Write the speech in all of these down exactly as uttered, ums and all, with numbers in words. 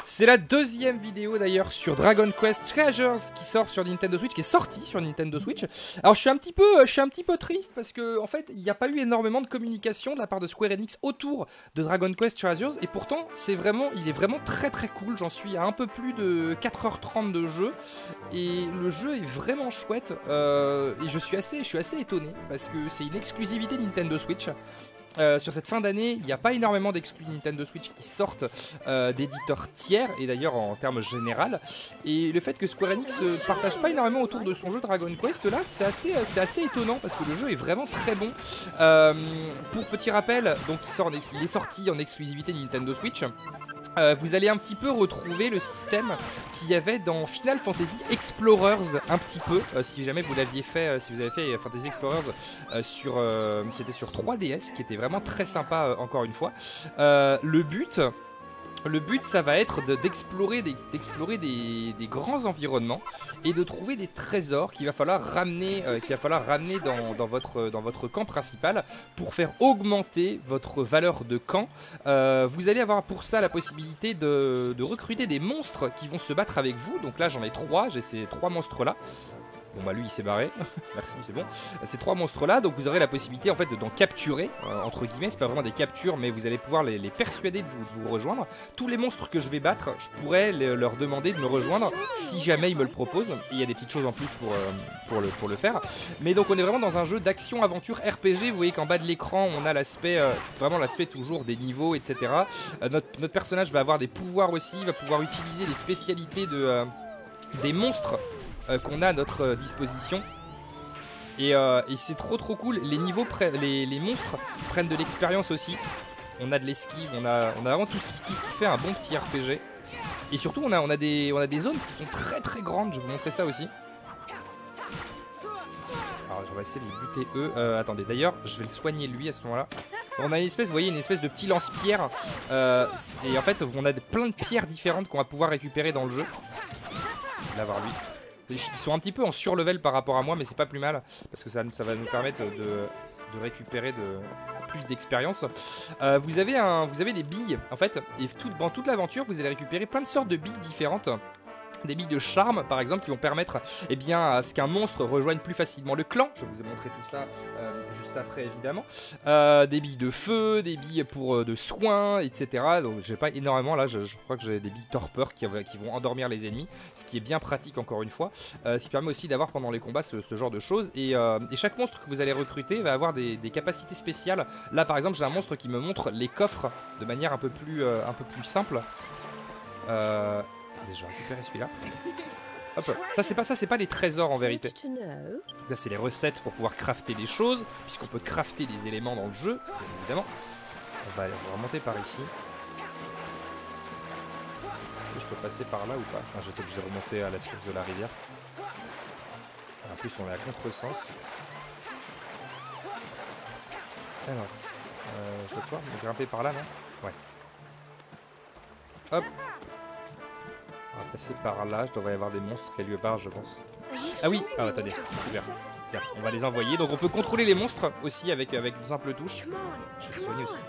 C'est la deuxième vidéo d'ailleurs sur Dragon Quest Treasures qui sort sur Nintendo Switch, qui est sortie sur Nintendo Switch. Alors je suis un petit peu, je suis un petit peu triste parce que en fait il n'y a pas eu énormément de communication de la part de Square Enix autour de Dragon Quest Treasures et pourtant c'est vraiment, il est vraiment très très cool. J'en suis à un peu plus de quatre heures trente de jeu et le jeu est vraiment chouette euh, et je suis assez, je suis assez étonné parce que c'est une exclusivité Nintendo Switch. Euh, sur cette fin d'année, il n'y a pas énormément d'exclus Nintendo Switch qui sortent euh, d'éditeurs tiers, et d'ailleurs en termes général. Et le fait que Square Enix ne partage pas énormément autour de son jeu Dragon Quest, là, c'est assez, c'est assez étonnant parce que le jeu est vraiment très bon. Euh, pour petit rappel, donc il, sort en il est sorti en exclusivité Nintendo Switch. Euh, vous allez un petit peu retrouver le système qu'il y avait dans Final Fantasy Explorers un petit peu, euh, si jamais vous l'aviez fait, euh, si vous avez fait Fantasy Explorers euh, sur, euh, c'était sur trois D S, qui était vraiment très sympa euh, encore une fois. Euh, le but... Le but, ça va être d'explorer de, d'explorer des, des grands environnements et de trouver des trésors qu'il va falloir ramener, euh, qu'il va falloir ramener dans, dans, votre, dans votre camp principal pour faire augmenter votre valeur de camp. Euh, vous allez avoir pour ça la possibilité de, de recruter des monstres qui vont se battre avec vous. Donc là, j'en ai trois, j'ai ces trois monstres-là. Bon bah lui il s'est barré, merci c'est bon. Ces trois monstres là, donc vous aurez la possibilité en fait d'en capturer, euh, entre guillemets, c'est pas vraiment des captures mais vous allez pouvoir les, les persuader de vous, de vous rejoindre. Tous les monstres que je vais battre, je pourrais les, leur demander de me rejoindre si jamais ils me le proposent. Et il y a des petites choses en plus pour, euh, pour, le, pour le faire. Mais donc on est vraiment dans un jeu d'action aventure R P G, vous voyez qu'en bas de l'écran on a l'aspect, euh, vraiment l'aspect toujours des niveaux et cetera. Euh, notre, notre personnage va avoir des pouvoirs aussi, il va pouvoir utiliser les spécialités de, euh, des monstres qu'on a à notre disposition et, euh, et c'est trop trop cool. Les niveaux, les, les monstres prennent de l'expérience aussi. On a de l'esquive, on a, on a vraiment tout ce, qui, tout ce qui fait un bon petit R P G. Et surtout on a, on, a des, on a des zones qui sont très très grandes. Je vais vous montrer ça aussi. Alors on va essayer de les buter eux. euh, Attendez, d'ailleurs je vais le soigner lui à ce moment là. On a une espèce, vous voyez, une espèce de petit lance-pierre euh, et en fait on a plein de pierres différentes qu'on va pouvoir récupérer dans le jeu. Je vais l'avoir lui. Ils sont un petit peu en surlevel par rapport à moi, mais c'est pas plus mal parce que ça, ça va nous permettre de, de récupérer de, plus d'expérience. Euh, vous, avez un, vous avez des billes en fait, et tout, dans toute l'aventure, vous allez récupérer plein de sortes de billes différentes. Des billes de charme par exemple qui vont permettre eh bien, à ce qu'un monstre rejoigne plus facilement le clan. Je vais vous montrer tout ça euh, juste après évidemment. Euh, des billes de feu, des billes pour euh, de soins, et cetera. Donc j'ai pas énormément là, je, je crois que j'ai des billes torpeur qui, qui vont endormir les ennemis, ce qui est bien pratique encore une fois. Euh, ce qui permet aussi d'avoir pendant les combats ce, ce genre de choses. Et, euh, et chaque monstre que vous allez recruter va avoir des, des capacités spéciales. Là par exemple j'ai un monstre qui me montre les coffres de manière un peu plus, euh, un peu plus simple. Euh... Je vais récupérer celui-là. Hop, ça c'est pas ça, c'est pas les trésors en vérité. Là c'est les recettes pour pouvoir crafter des choses, puisqu'on peut crafter des éléments dans le jeu, bien évidemment. On va, on va remonter par ici. Je peux passer par là ou pas? Non, je vais être obligé de remonter à la source de la rivière. En plus on est à contresens. Alors, euh, je dois pouvoir me grimper par là, non? Ouais. Hop. On va passer par là, je devrais y avoir des monstres quelque part je pense. Ah oui, ah attendez, super. Tiens, on va les envoyer. Donc on peut contrôler les monstres aussi avec, avec une simple touche. Je vais les soigner aussi.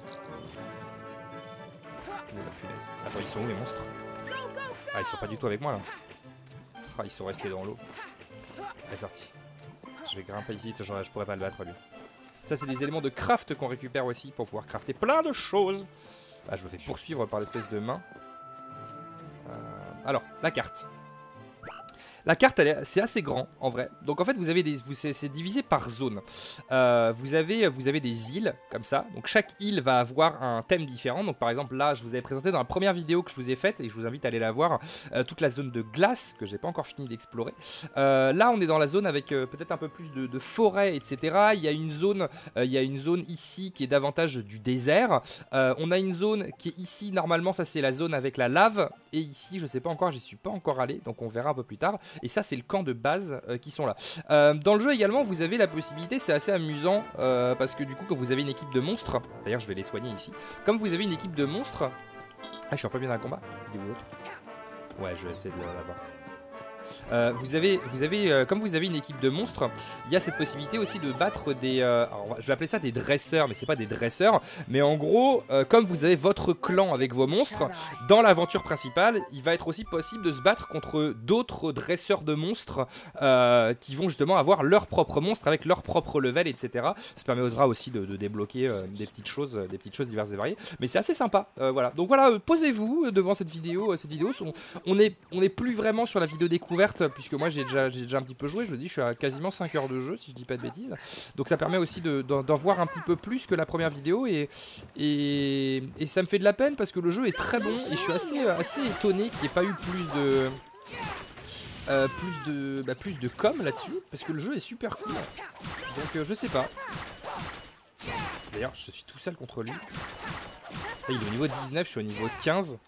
Attends, ils sont où les monstres? Ah, ils sont pas du tout avec moi là. Ah, ils sont restés dans l'eau. Allez, parti. Je vais grimper ici, je, je pourrais pas le battre lui. Ça c'est des éléments de craft qu'on récupère aussi pour pouvoir crafter plein de choses. Ah, je me fais poursuivre par l'espèce de main. Alors, la carte. La carte, c'est assez grand, en vrai. Donc, en fait, vous avez des, c'est divisé par zone. Euh, vous, avez, vous avez des îles, comme ça. Donc, chaque île va avoir un thème différent. Donc, par exemple, là, je vous avais présenté dans la première vidéo que je vous ai faite, et je vous invite à aller la voir, euh, toute la zone de glace, que j'ai pas encore fini d'explorer. Euh, là, on est dans la zone avec euh, peut-être un peu plus de, de forêt, et cetera. Il y a une zone, euh, il y a une zone ici qui est davantage du désert. Euh, on a une zone qui est ici, normalement, ça c'est la zone avec la lave. Et ici, je sais pas encore, j'y suis pas encore allé, donc on verra un peu plus tard. Et ça c'est le camp de base euh, qui sont là. Euh, dans le jeu également vous avez la possibilité, c'est assez amusant euh, parce que du coup quand vous avez une équipe de monstres, d'ailleurs je vais les soigner ici, comme vous avez une équipe de monstres, ah je suis un peu bien dans le combat, il est où l'autre? Ouais je vais essayer de l'avoir. euh, vous avez, vous avez euh, comme vous avez une équipe de monstres, il y a cette possibilité aussi de battre des, euh, alors, je vais appeler ça des dresseurs, mais c'est pas des dresseurs, mais en gros, euh, comme vous avez votre clan avec vos monstres, dans l'aventure principale, il va être aussi possible de se battre contre d'autres dresseurs de monstres euh, qui vont justement avoir leur propre monstre avec leur propre level, et cetera. Ça permettra aussi de, de débloquer euh, des petites choses, des petites choses diverses et variées, mais c'est assez sympa. Euh, voilà. Donc voilà, euh, posez-vous devant cette vidéo. Euh, cette vidéo, sont, on est, on est plus vraiment sur la vidéo découverte puisque moi j'ai déjà, j'ai déjà un petit peu joué. Je vous dis, je suis à quasiment cinq heures de jeu si je dis pas de bêtises. Donc ça permet aussi de, d'en, d'en voir un petit peu plus que la première vidéo et, et, et ça me fait de la peine parce que le jeu est très bon et je suis assez, assez étonné qu'il n'y ait pas eu plus de... Euh, plus de bah, plus de com là-dessus parce que le jeu est super cool. Donc euh, je sais pas. D'ailleurs je suis tout seul contre lui. Là, il est au niveau dix-neuf, je suis au niveau quinze.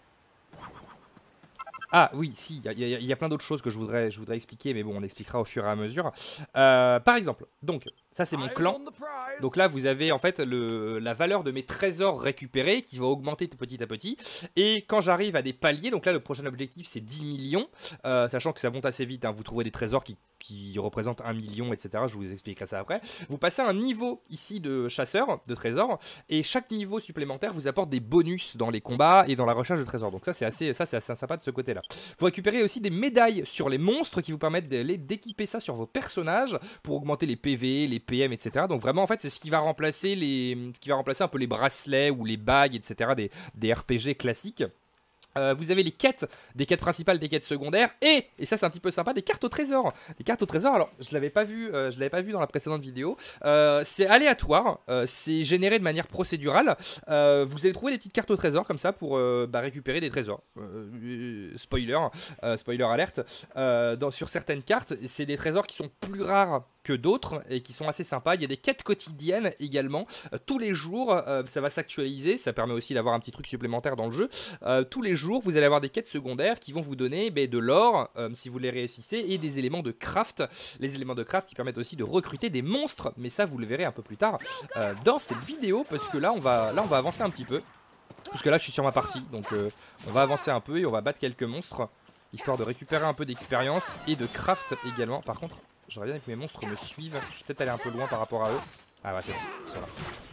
Ah oui, si, il y, y, y a plein d'autres choses que je voudrais, je voudrais expliquer, mais bon, on expliquera au fur et à mesure. Euh, par exemple, donc, ça c'est mon clan. Donc là, vous avez en fait le, la valeur de mes trésors récupérés qui va augmenter petit à petit. Et quand j'arrive à des paliers, donc là, le prochain objectif c'est dix millions, euh, sachant que ça monte assez vite, hein, vous trouvez des trésors qui, qui représentent un million, et cetera. Je vous expliquerai ça après. Vous passez un niveau ici de chasseur de trésors, et chaque niveau supplémentaire vous apporte des bonus dans les combats et dans la recherche de trésors. Donc ça, c'est assez, ça, c'est assez sympa de ce côté-là. Vous récupérez aussi des médailles sur les monstres qui vous permettent d'équiper ça sur vos personnages pour augmenter les P V, les P M, et cetera. Donc vraiment, en fait, c'est ce qui va remplacer les, ce qui va remplacer un peu les bracelets ou les bagues, et cetera. Des, des R P G classiques. Euh, vous avez les quêtes, des quêtes principales, des quêtes secondaires et, et ça c'est un petit peu sympa, des cartes au trésor. Des cartes au trésor, alors je l'avais pas vu, euh, je l'avais pas vu dans la précédente vidéo. Euh, c'est aléatoire, euh, c'est généré de manière procédurale. Euh, vous allez trouver des petites cartes au trésor comme ça pour euh, bah, récupérer des trésors. Euh, spoiler, euh, spoiler alerte. Euh, dans, sur certaines cartes, c'est des trésors qui sont plus rares que d'autres et qui sont assez sympas. Il y a des quêtes quotidiennes également. Euh, tous les jours, euh, ça va s'actualiser. Ça permet aussi d'avoir un petit truc supplémentaire dans le jeu. Euh, tous les jours, vous allez avoir des quêtes secondaires qui vont vous donner bah, de l'or euh, si vous les réussissez et des éléments de craft. Les éléments de craft qui permettent aussi de recruter des monstres. Mais ça, vous le verrez un peu plus tard euh, dans cette vidéo parce que là, on va, là, on va avancer un petit peu. Parce que là, je suis sur ma partie. Donc, euh, on va avancer un peu et on va battre quelques monstres histoire de récupérer un peu d'expérience et de craft également. Par contre, j'aurais bien que mes monstres me suivent. Je vais peut-être aller un peu loin par rapport à eux. Ah ouais, c'est bon, ils sont là.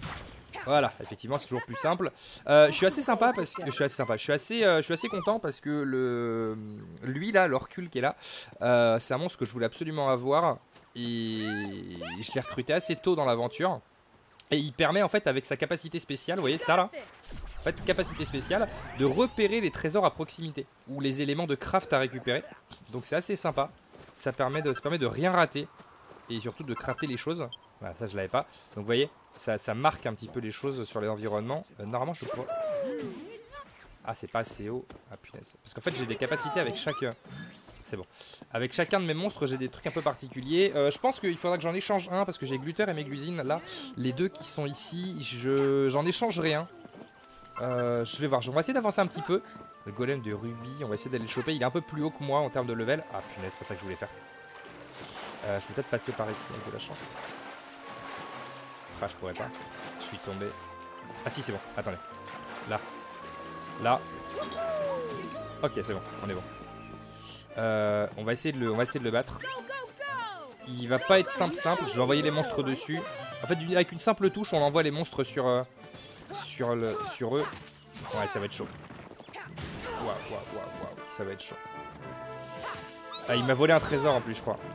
Voilà, effectivement, c'est toujours plus simple. Euh, je suis assez sympa parce que je suis assez sympa. Je suis assez, euh, je suis assez content parce que le, lui là, l'Orcule qui est là, euh, c'est un monstre que je voulais absolument avoir et je l'ai recruté assez tôt dans l'aventure. Et il permet en fait avec sa capacité spéciale, vous voyez ça là, en fait capacité spéciale de repérer les trésors à proximité ou les éléments de craft à récupérer. Donc c'est assez sympa. Ça permet de, ça permet de rien rater et surtout de crafter les choses. Voilà, ça je l'avais pas. Donc vous voyez, ça, ça marque un petit peu les choses sur les environnements. Euh, normalement je crois. Ah c'est pas assez haut. Ah punaise. Parce qu'en fait j'ai des capacités avec chaque. C'est bon. Avec chacun de mes monstres j'ai des trucs un peu particuliers. Euh, je pense qu'il faudra que j'en échange un parce que j'ai Glutter et Melusine là. Les deux qui sont ici, je j'en échangerai un. Euh, je vais voir. On va essayer d'avancer un petit peu. Le golem de Ruby, on va essayer d'aller le choper. Il est un peu plus haut que moi en termes de level. Ah punaise, c'est pas ça que je voulais faire. Euh, je peux peut-être passer par ici avec de la chance. Ah, je pourrais pas. Je suis tombé. Ah si, c'est bon. Attendez. Là. Là. Ok, c'est bon. On est bon. Euh, on va essayer de le, on va essayer de le battre. Il va pas être simple simple. Je vais envoyer les monstres dessus. En fait, avec une simple touche, on envoie les monstres sur, euh, sur le, sur eux. Ouais, ça va être chaud. Waouh, waouh, waouh, waouh. Ça va être chaud. Ah, il m'a volé un trésor en plus, je crois.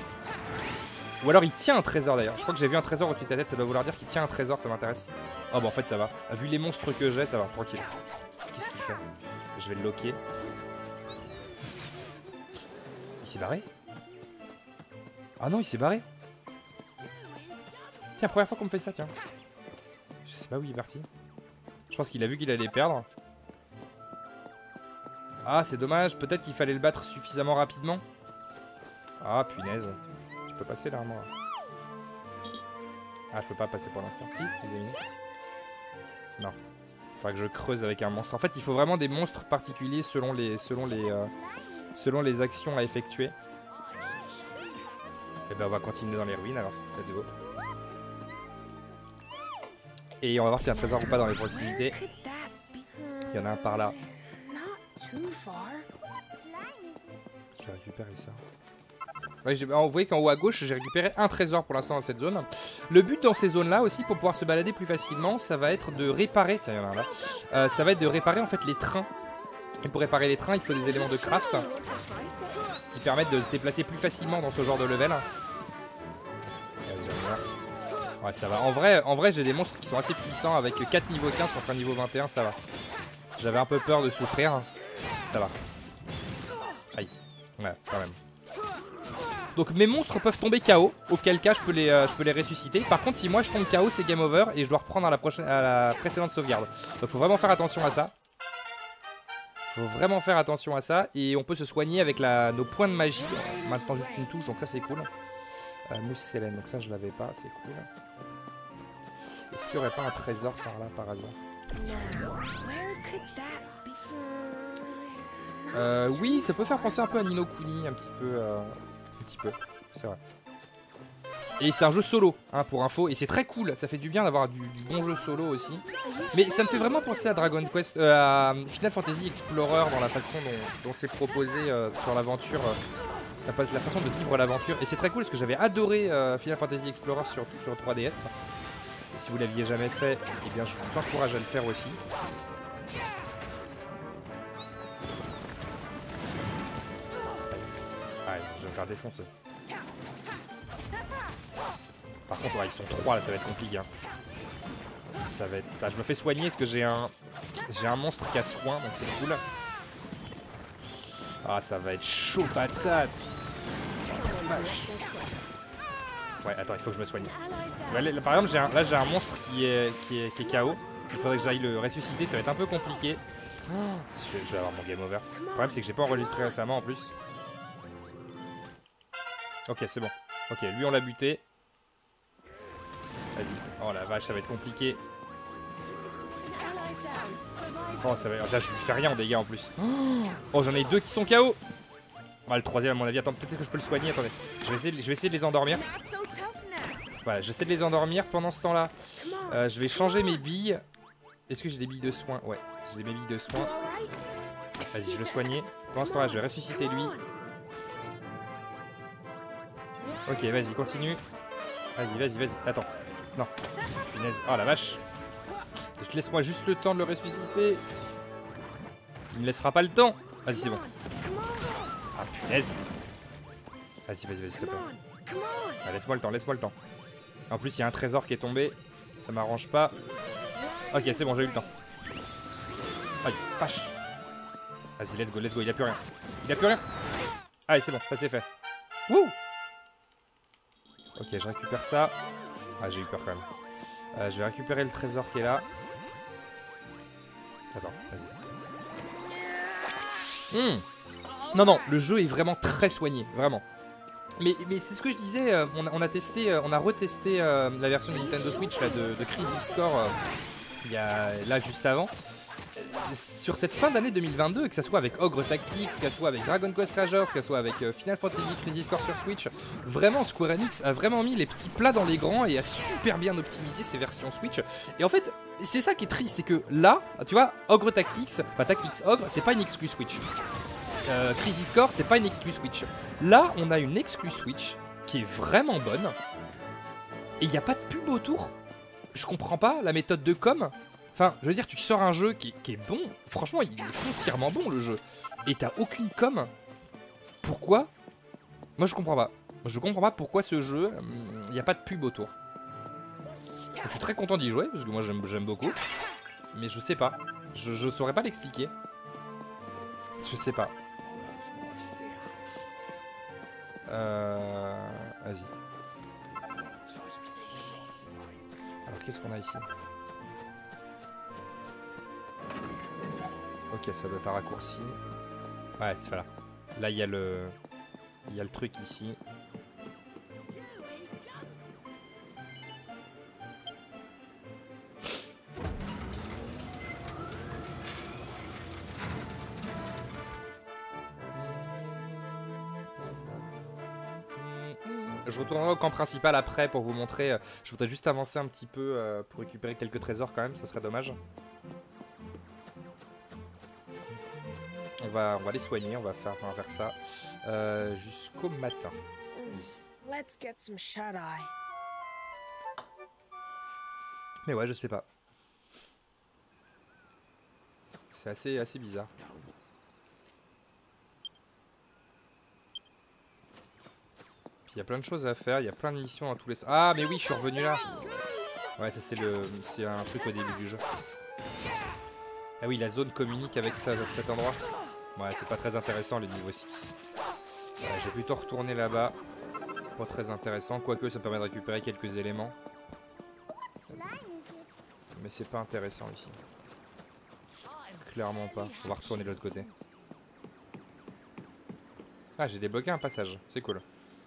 Ou alors il tient un trésor d'ailleurs. Je crois que j'ai vu un trésor au-dessus de ta tête. Ça doit vouloir dire qu'il tient un trésor. Ça m'intéresse. Oh, bah en fait, ça va. Vu les monstres que j'ai, ça va. Tranquille. Qu'est-ce qu'il fait? Je vais le loquer. Il s'est barré? Ah non, il s'est barré. Tiens, première fois qu'on me fait ça, tiens. Je sais pas où il est parti. Je pense qu'il a vu qu'il allait perdre. Ah, c'est dommage. Peut-être qu'il fallait le battre suffisamment rapidement. Ah, punaise. Je peux passer là, moi. Ah, je peux pas passer pour l'instant. Si, les amis. Non. Faudra que je creuse avec un monstre. En fait, il faut vraiment des monstres particuliers selon les, selon les, euh, selon les actions à effectuer. Et ben, on va continuer dans les ruines alors. Let's go. Et on va voir s'il y a un trésor ou pas dans les proximités. Il y en a un par là. Je vais récupérer ça. Ouais, vous voyez qu'en haut à gauche, j'ai récupéré un trésor pour l'instant dans cette zone. Le but dans ces zones-là aussi, pour pouvoir se balader plus facilement, ça va être de réparer. Tiens, il y en a un là. Euh, ça va être de réparer en fait les trains. Et pour réparer les trains, il faut des éléments de craft qui permettent de se déplacer plus facilement dans ce genre de level. Ouais, ça va. En vrai, en vrai j'ai des monstres qui sont assez puissants avec quatre niveau quinze contre un niveau vingt et un, ça va. J'avais un peu peur de souffrir. Ça va. Aïe. Ouais, quand même. Donc mes monstres peuvent tomber K O, auquel cas je peux, les, euh, je peux les ressusciter. Par contre, si moi je tombe K O, c'est game over et je dois reprendre à la, prochaine, à la précédente sauvegarde. Donc faut vraiment faire attention à ça. Faut vraiment faire attention à ça. Et on peut se soigner avec la, nos points de magie. Maintenant juste une touche, donc ça c'est cool. Euh, mousse Sélène, donc ça je l'avais pas, c'est cool. Est-ce qu'il n'y aurait pas un trésor par là par hasard? Euh, oui, ça peut faire penser un peu à Ni no Kuni, un petit peu, euh, un petit peu, c'est vrai. Et c'est un jeu solo, hein, pour info, et c'est très cool, ça fait du bien d'avoir du, du bon jeu solo aussi. Mais ça me fait vraiment penser à Dragon Quest, euh, à Final Fantasy Explorer dans la façon dont, dont c'est proposé euh, sur l'aventure, euh, la, la façon de vivre l'aventure. Et c'est très cool parce que j'avais adoré euh, Final Fantasy Explorer sur, sur trois D S. Et si vous l'aviez jamais fait, eh bien je vous encourage à le faire aussi. Ouais, je vais me faire défoncer. Par contre, ouais, ils sont trois là, ça va être compliqué. Hein. Ça va être... Ah, je me fais soigner parce que j'ai un... J'ai un monstre qui a soin, donc c'est cool. Ah, ça va être chaud patate. Ouais, attends, il faut que je me soigne. Ouais, là, par exemple, un... là j'ai un monstre qui est... Qui, est... qui est K O. Il faudrait que j'aille le ressusciter, ça va être un peu compliqué. Oh, je, vais... je vais avoir mon game over. Le problème, c'est que j'ai pas enregistré récemment en plus. Ok, c'est bon. Ok, lui on l'a buté. Vas-y. Oh la vache, ça va être compliqué. Oh, ça va... Là, je lui fais rien en dégâts en plus. Oh, j'en ai deux qui sont K O. Ah, le troisième, à mon avis. Attends, peut-être que je peux le soigner. Attendez. Je vais essayer de, je vais essayer de les endormir. Voilà, j'essaie de les endormir pendant ce temps-là. Euh, je vais changer mes billes. Est-ce que j'ai des billes de soins? Ouais, j'ai des billes de soins. Vas-y, je vais le soigner. Pendant ce temps-là, je vais ressusciter lui. Ok, vas-y, continue. Vas-y, vas-y, vas-y. Attends. Non. Punaise. Oh la vache. Laisse-moi juste le temps de le ressusciter. Il me laissera pas le temps. Vas-y, c'est bon. Ah, punaise. Vas-y, vas-y, vas-y, s'il te plaît. Ah, laisse-moi le temps, laisse-moi le temps. En plus, il y a un trésor qui est tombé. Ça m'arrange pas. Ok, c'est bon, j'ai eu le temps. Aïe, vache. Vas-y, let's go, let's go. Il a plus rien. Il a plus rien. Allez, c'est bon, ça c'est fait. Wouh. Ok, je récupère ça. Ah, j'ai eu peur quand même. Euh, je vais récupérer le trésor qui est là. Attends, vas-y. Mmh. Non, non, le jeu est vraiment très soigné, vraiment. Mais, mais c'est ce que je disais, euh, on, a, on a testé, euh, on a retesté euh, la version de Nintendo Switch là, de, de Crisis Score euh, il y a, là juste avant. Sur cette fin d'année deux mille vingt-deux, que ce soit avec Ogre Tactics, que ce soit avec Dragon Quest Rangers, que ce soit avec euh, Final Fantasy Crisis Core sur Switch, vraiment Square Enix a vraiment mis les petits plats dans les grands et a super bien optimisé ses versions Switch. Et en fait, c'est ça qui est triste, c'est que là, tu vois, Ogre Tactics, enfin Tactics Ogre, c'est pas une exclue Switch. Euh, Crisis Core, c'est pas une exclue Switch. Là, on a une exclue Switch qui est vraiment bonne. Et il n'y a pas de pub autour. Je comprends pas la méthode de com. Enfin, je veux dire, tu sors un jeu qui, qui est bon. Franchement, il est foncièrement bon, le jeu. Et t'as aucune com. Pourquoi? Moi, je comprends pas. Je comprends pas pourquoi ce jeu, il n'y a pas de pub autour. Je suis très content d'y jouer, parce que moi, j'aime beaucoup. Mais je sais pas. Je, je saurais pas l'expliquer. Je sais pas. Euh... Vas-y. Alors, qu'est-ce qu'on a ici? Ok, ça doit être un raccourci. Ouais, voilà. Là, il y a le... Il y a le truc ici. Je retournerai au camp principal après pour vous montrer. Je voudrais juste avancer un petit peu pour récupérer quelques trésors quand même, ça serait dommage. on va, on va les soigner, on va faire, on va faire ça euh, jusqu'au matin. Let's get some shut-eye. Mais ouais, je sais pas. C'est assez, assez bizarre. Puis il y a plein de choses à faire, il y a plein de missions dans tous les... Ah mais oui, je suis revenu là. Ouais, ça c'est le, c'est un truc au début du jeu. Ah oui, la zone communique avec cet, cet endroit. Ouais, c'est pas très intéressant les niveaux six. Ouais, j'ai plutôt retourné là-bas. Pas très intéressant, quoique ça permet de récupérer quelques éléments. Mais c'est pas intéressant ici. Clairement pas. On va retourner de l'autre côté. Ah, j'ai débloqué un passage. C'est cool.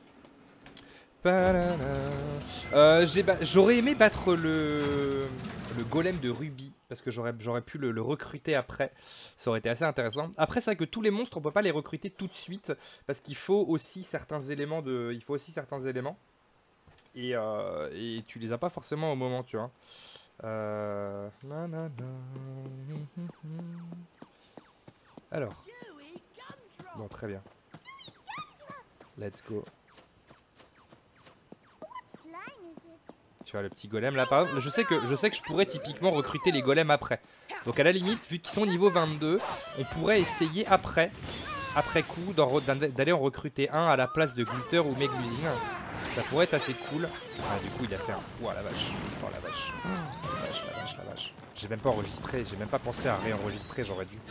Euh, J'aurais aimé battre le, le golem de Ruby. Parce que j'aurais pu le, le recruter après. Ça aurait été assez intéressant. Après, c'est vrai que tous les monstres, on peut pas les recruter tout de suite. Parce qu'il faut aussi certains éléments de. Il faut aussi certains éléments. Et, euh, et tu les as pas forcément au moment, tu vois. Euh... Alors. Bon, très bien. Let's go. Tu vois le petit golem là, par exemple, je sais que je sais que je pourrais typiquement recruter les golems après. Donc à la limite, vu qu'ils sont niveau vingt-deux, on pourrait essayer après, après coup, d'aller en recruter un à la place de Glitter ou Meglusine. Ça pourrait être assez cool. Ah, du coup, il a fait un... Oh la vache. Oh la vache. Oh, la vache, la vache, la vache. J'ai même pas enregistré. J'ai même pas pensé à réenregistrer. J'aurais dû.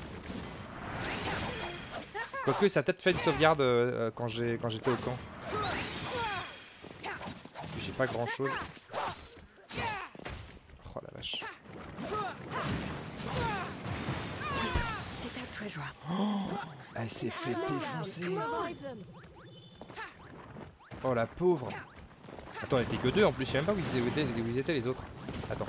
Quoique, ça a peut-être fait une sauvegarde euh, quand j'ai quand j'étais au camp. J'ai pas grand-chose. Oh la vache. Oh, elle s'est fait défoncer. Oh la pauvre. Attends, elle était que deux en plus, je sais même pas où ils étaient, où ils étaient les autres. Attends.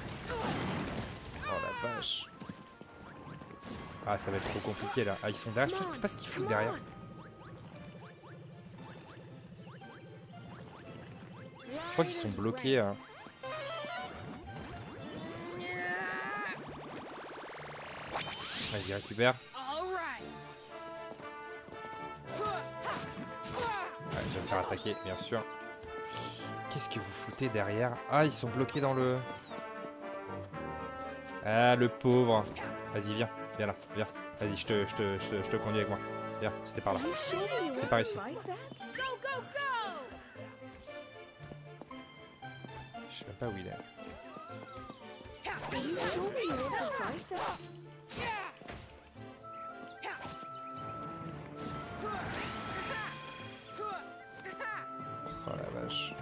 Oh la vache. Ah, ça va être trop compliqué là. Ah, ils sont derrière, je sais pas ce qu'ils foutent derrière. Je crois qu'ils sont bloqués. Hein. Vas-y, récupère. Ouais, je vais me faire attaquer, bien sûr. Qu'est-ce que vous foutez derrière? Ah, ils sont bloqués dans le... Ah, le pauvre. Vas-y, viens. Viens là, viens. Vas-y, je te, je, te, je, te, je te conduis avec moi. Viens, c'était par là. C'est par ici. Je sais même pas où il est. Oh la vache.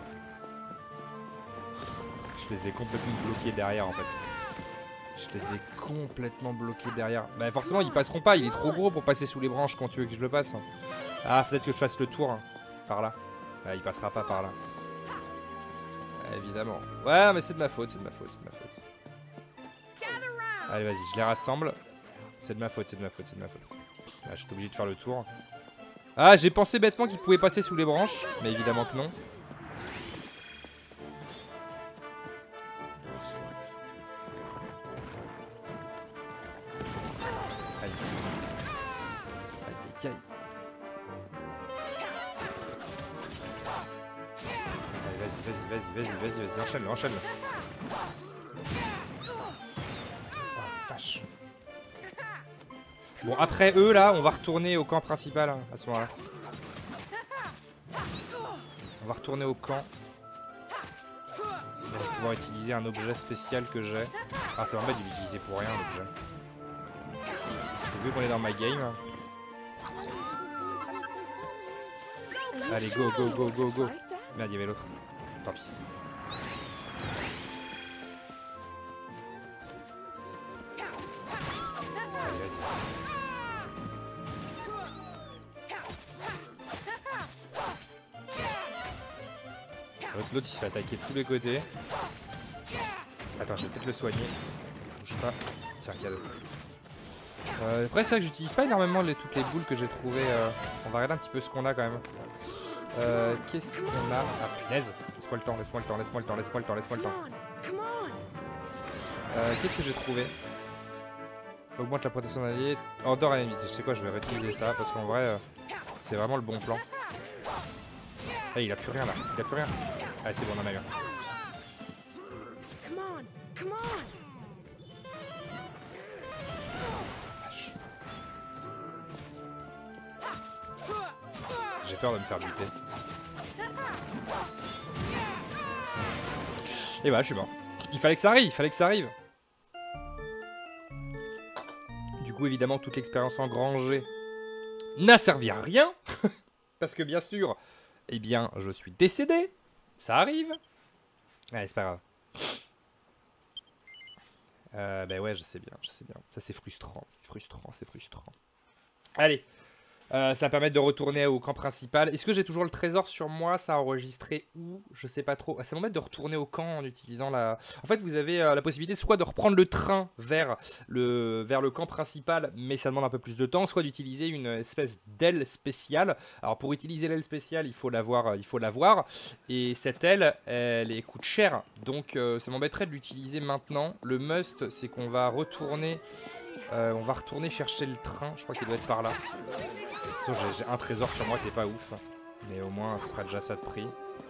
Je les ai complètement bloqués derrière en fait. Je les ai complètement bloqués derrière. Bah forcément ils passeront pas, il est trop gros pour passer sous les branches quand tu veux que je le passe. Ah peut-être que je fasse le tour hein, par là. Ah, il passera pas par là. Ah, évidemment. Ouais mais c'est de ma faute, c'est de ma faute, c'est de ma faute. Allez vas-y, je les rassemble. C'est de ma faute, c'est de ma faute, c'est de ma faute. Là je suis obligé de faire le tour. Ah j'ai pensé bêtement qu'ils pouvaient passer sous les branches, mais évidemment que non. Aïe. Allez, vas-y, vas-y, vas-y, vas-y, vas-y, vas-y, enchaîne-le, enchaîne-le. Oh, vache. Bon, après eux, là, on va retourner au camp principal, hein, à ce moment-là. On va retourner au camp. On va pouvoir utiliser un objet spécial que j'ai. Ah, ça m'embête de l'utiliser pour rien, l'objet. Vu qu'on est dans ma game. Allez, go, go, go, go, go. Merde, il y avait l'autre. Tant pis. Allez, vas-y. L'autre, il se fait attaquer de tous les côtés. Attends, je vais peut-être le soigner. Bouge pas. Tiens, cadeau. Euh, après, c'est vrai que j'utilise pas énormément les, toutes les boules que j'ai trouvées. Euh, on va regarder un petit peu ce qu'on a quand même. Euh, Qu'est-ce qu'on a? Ah punaise. Laisse-moi le temps, laisse-moi le temps, laisse-moi le temps, laisse-moi le temps, laisse-moi le temps. Euh, Qu'est-ce que j'ai trouvé? Augmente la protection d'alliés. Hors ennemi. Je sais quoi, je vais réutiliser ça parce qu'en vrai, euh, c'est vraiment le bon plan. Hey, il a plus rien là. Il a plus rien. Allez, c'est bon, on en a eu un. Come on, come on. J'ai peur de me faire buter. Et bah, je suis mort. Il fallait que ça arrive, il fallait que ça arrive. Du coup, évidemment, toute l'expérience engrangée n'a servi à rien. Parce que bien sûr, eh bien, je suis décédé. Ça arrive. Allez, c'est pas grave. Euh, bah ouais, je sais bien, je sais bien. Ça, c'est frustrant. Frustrant, c'est frustrant. Allez. Euh, ça va permettre de retourner au camp principal. Est-ce que j'ai toujours le trésor sur moi? Ça a enregistré où? Je sais pas trop. Ça va m'être de retourner au camp en utilisant la... En fait, vous avez euh, la possibilité soit de reprendre le train vers le, vers le camp principal, mais ça demande un peu plus de temps, soit d'utiliser une espèce d'aile spéciale. Alors, pour utiliser l'aile spéciale, il faut l'avoir, il faut l'avoir. Et cette aile, elle, elle coûte cher. Donc, euh, ça m'embêterait de l'utiliser maintenant. Le must, c'est qu'on va retourner... Euh, on va retourner chercher le train. Je crois qu'il doit être par là. J'ai un trésor sur moi, c'est pas ouf. Mais au moins, ce sera déjà ça de prix.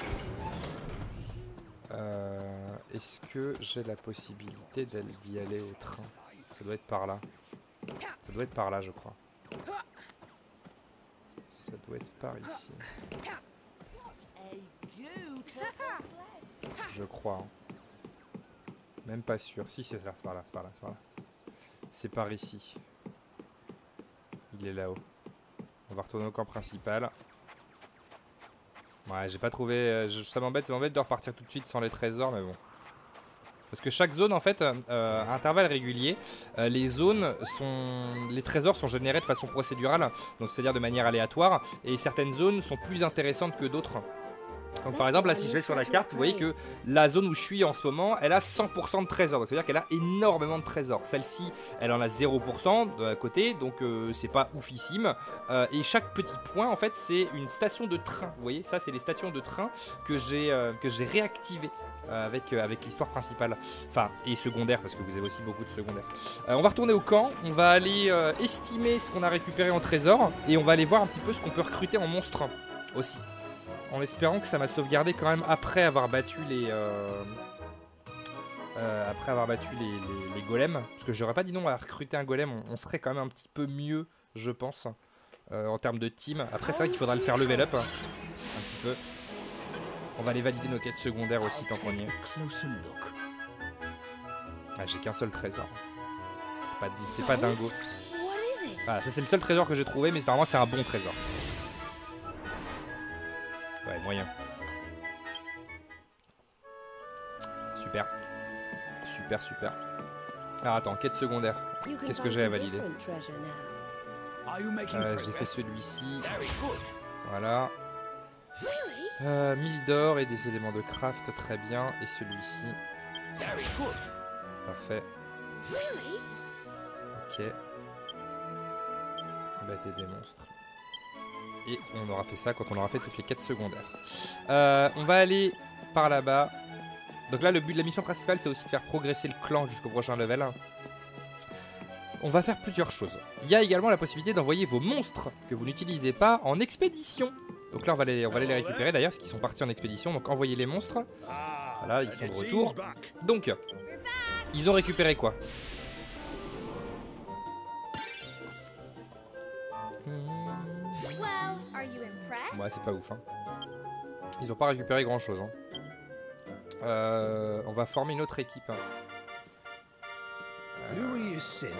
Euh, Est-ce que j'ai la possibilité d'y aller au train? Ça doit être par là. Ça doit être par là, je crois. Ça doit être par ici. Je crois. Hein. Même pas sûr. Si, c'est par là, c'est par là, c'est par là. C'est par là. C'est par ici. Il est là-haut. On va retourner au camp principal. Ouais, j'ai pas trouvé... Euh, je, ça m'embête de repartir tout de suite sans les trésors, mais bon. Parce que chaque zone, en fait, euh, à intervalles réguliers, euh, les zones sont... Les trésors sont générés de façon procédurale, donc c'est-à-dire de manière aléatoire, et certaines zones sont plus intéressantes que d'autres. Donc par exemple là si je vais sur la carte, vous voyez que la zone où je suis en ce moment, elle a cent pour cent de trésors. Donc ça veut dire qu'elle a énormément de trésors. Celle-ci, elle en a zéro pour cent de la côté, donc euh, c'est pas oufissime. Euh, et chaque petit point en fait c'est une station de train. Vous voyez, ça c'est les stations de train que j'ai euh, que j'ai réactivées euh, avec, euh, avec l'histoire principale. Enfin, et secondaire parce que vous avez aussi beaucoup de secondaires. Euh, on va retourner au camp, on va aller euh, estimer ce qu'on a récupéré en trésor. Et on va aller voir un petit peu ce qu'on peut recruter en monstre aussi. En espérant que ça m'a sauvegardé quand même après avoir battu les euh, euh, après avoir battu les, les, les golems. Parce que j'aurais pas dit non à recruter un golem, on, on serait quand même un petit peu mieux, je pense, euh, en termes de team. Après c'est vrai qu'il faudra le faire level up, hein, un petit peu. On va aller valider nos quêtes secondaires aussi tant qu'on y est. Ah, j'ai qu'un seul trésor. C'est pas, c'est pas dingo. Voilà, ça c'est le seul trésor que j'ai trouvé, mais normalement c'est un bon trésor. Ouais, moyen. Super. Super, super. Alors attends, quête secondaire. Qu'est-ce que j'ai à valider? euh, J'ai fait celui-ci. Voilà. Euh, mille d'or et des éléments de craft, très bien. Et celui-ci. Parfait. Ok. Battez des monstres. Et on aura fait ça quand on aura fait toutes les quêtes secondaires. Euh, on va aller par là-bas. Donc là, le but de la mission principale, c'est aussi de faire progresser le clan jusqu'au prochain level. On va faire plusieurs choses. Il y a également la possibilité d'envoyer vos monstres que vous n'utilisez pas en expédition. Donc là, on va, les, on va aller les récupérer d'ailleurs, parce qu'ils sont partis en expédition. Donc envoyez les monstres. Voilà, ils sont de retour. Donc, ils ont récupéré quoi? Ouais, c'est pas ouf. Hein. Ils ont pas récupéré grand chose. Hein. Euh, on va former une autre équipe. Hein. Euh...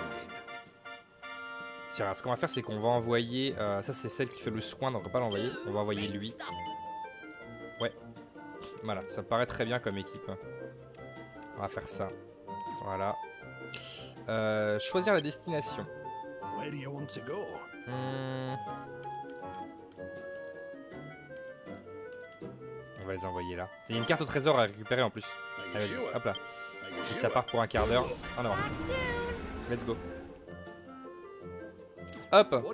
Tiens, ce qu'on va faire, c'est qu'on va envoyer. Euh, ça, c'est celle qui fait le soin, donc on va pas l'envoyer. On va envoyer lui. Ouais. Voilà, ça me paraît très bien comme équipe. On va faire ça. Voilà. Euh, choisir la destination. Hmm. On va les envoyer là. Il y a une carte au trésor à récupérer en plus. Allez, vas-y, hop là. Et ça part pour un quart d'heure. En avant. Let's go. Hop.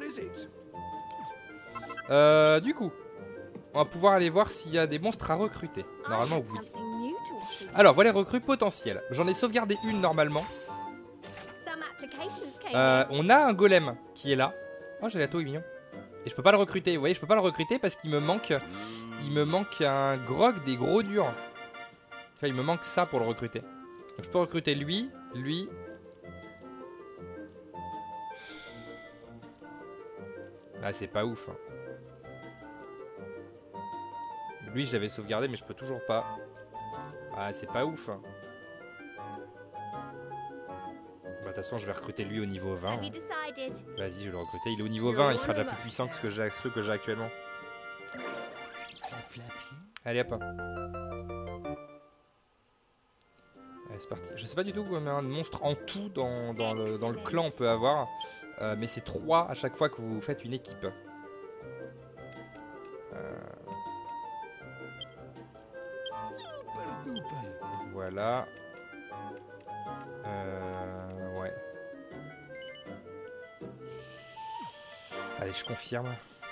Euh, du coup, on va pouvoir aller voir s'il y a des monstres à recruter. Normalement, oui. Alors, voilà les recrues potentielles. J'en ai sauvegardé une normalement. Euh, on a un golem qui est là. Oh, Gelato est mignon. Et je peux pas le recruter. Vous voyez, je peux pas le recruter parce qu'il me manque, il me manque un grog des gros durs. Enfin, il me manque ça pour le recruter. Donc je peux recruter lui, lui. Ah, c'est pas ouf. Hein. Lui, je l'avais sauvegardé, mais je peux toujours pas. Ah, c'est pas ouf. Hein. De toute façon, je vais recruter lui au niveau vingt. Hein. Vas-y, je vais le recruter. Il est au niveau vingt, il sera déjà plus puissant que ce que j'ai, ceux que j'ai actuellement. Allez, hop. Allez, c'est parti. Je sais pas du tout combien de monstres en tout dans, dans, le, dans le clan on peut avoir. Euh, mais c'est trois à chaque fois que vous faites une équipe. Euh... Voilà. Euh, ouais. Allez, je confirme.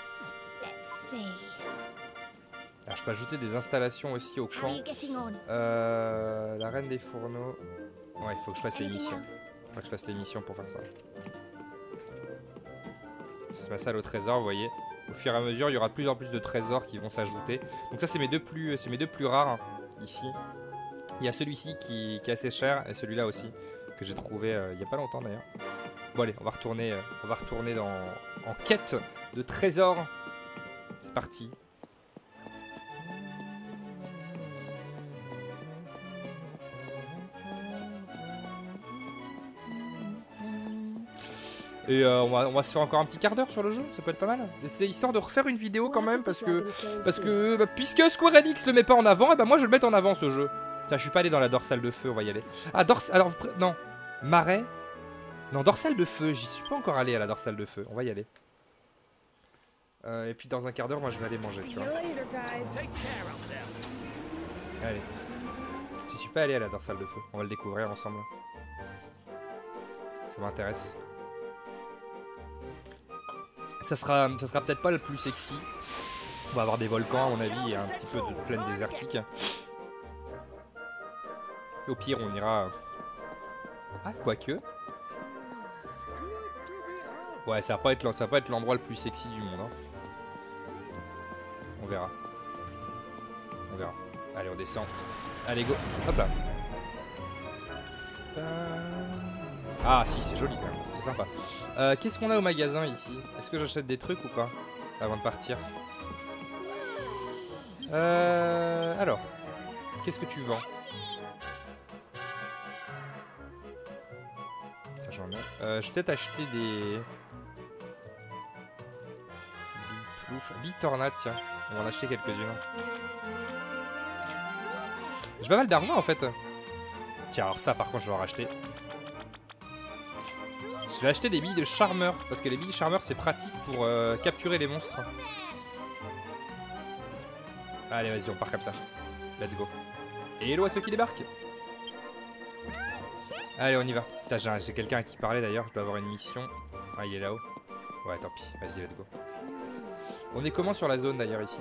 Alors, je peux ajouter des installations aussi au camp. Euh, la reine des fourneaux. Ouais, il faut que je fasse les missions. Il faut que je fasse les missions pour faire ça. Ça se passe à au trésor, vous voyez. Au fur et à mesure, il y aura de plus en plus de trésors qui vont s'ajouter. Donc ça, c'est mes deux plus, c'est mes deux plus rares hein, ici. Il y a celui-ci qui, qui est assez cher et celui-là aussi que j'ai trouvé euh, il y a pas longtemps d'ailleurs. Bon allez, on va retourner, euh, on va retourner dans, en quête de trésors. C'est parti. Et euh, on, va, on va se faire encore un petit quart d'heure sur le jeu, ça peut être pas mal. C'est histoire de refaire une vidéo quand même parce que parce que bah, puisque Square Enix le met pas en avant, et bah moi je vais le mettre en avant ce jeu. Tiens, je suis pas allé dans la dorsale de feu, on va y aller. Ah, dorsale, alors non, marais. Non, dorsale de feu, j'y suis pas encore allé à la dorsale de feu, on va y aller. Euh, et puis dans un quart d'heure, moi je vais aller manger, tu vois. Allez. J'y suis pas allé à la dorsale de feu, on va le découvrir ensemble. Ça m'intéresse. Ça sera, ça sera peut-être pas le plus sexy. On va avoir des volcans à mon avis et un petit peu de plaine désertique. Au pire on ira... Ah quoique. Ouais ça va pas être, ça va pas être l'endroit le plus sexy du monde. Hein. On verra. On verra. Allez on descend. Allez go. Hop là. Ah si c'est joli quand même. C'est sympa. Euh, Qu'est-ce qu'on a au magasin ici? Est-ce que j'achète des trucs ou pas avant de partir? euh, Alors, qu'est-ce que tu vends? J'en ai. Euh, je vais peut-être acheter des... Bitornade, tiens. On va en acheter quelques-unes. J'ai pas mal d'argent en fait. Tiens, alors ça par contre je vais en racheter. Je vais acheter des billes de charmeur, parce que les billes de charmeur c'est pratique pour euh, capturer les monstres. Allez vas-y on part comme ça. Let's go. Et hello à ceux qui débarquent. Allez on y va. J'ai quelqu'un à qui parler d'ailleurs, je dois avoir une mission. Ah il est là-haut. Ouais tant pis, vas-y let's go. On est comment sur la zone d'ailleurs ici?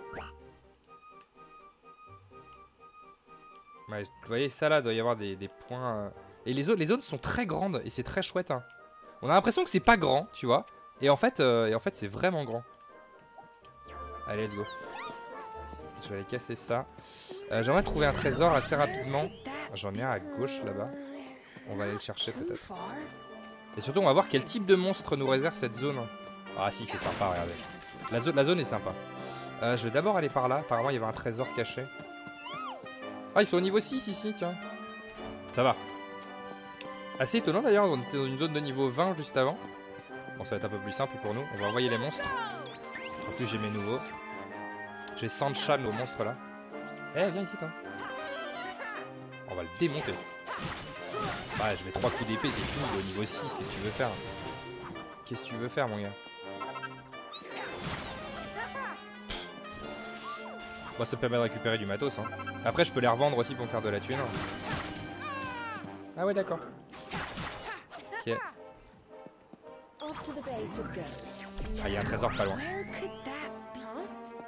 Ouais, vous voyez ça là, doit y avoir des, des points... Euh... Et les zones, les zones sont très grandes et c'est très chouette. Hein. On a l'impression que c'est pas grand, tu vois. Et en fait, euh, et en fait c'est vraiment grand. Allez, let's go. Je vais aller casser ça. Euh, J'aimerais trouver un trésor assez rapidement. J'en ai un à gauche là-bas. On va aller le chercher peut-être. Et surtout, on va voir quel type de monstre nous réserve cette zone. Ah si, c'est sympa, regardez. La zone, la zone est sympa. Euh, je vais d'abord aller par là. Apparemment, il y avait un trésor caché. Ah, ils sont au niveau six ici, tiens. Ça va. Assez étonnant d'ailleurs, on était dans une zone de niveau vingt juste avant. Bon, ça va être un peu plus simple pour nous. On va envoyer les monstres. En plus, j'ai mes nouveaux. J'ai Sancha, nos monstres là. Eh, viens ici, toi. On va le démonter. Ouais, je mets trois coups d'épée, c'est fini. Au niveau six, qu'est-ce que tu veux faire? Qu'est-ce que tu veux faire, mon gars? Bon, ça me permet de récupérer du matos. Hein. Après, je peux les revendre aussi pour me faire de la thune. Ah ouais, d'accord. Ok. Ah, il y a un trésor pas loin.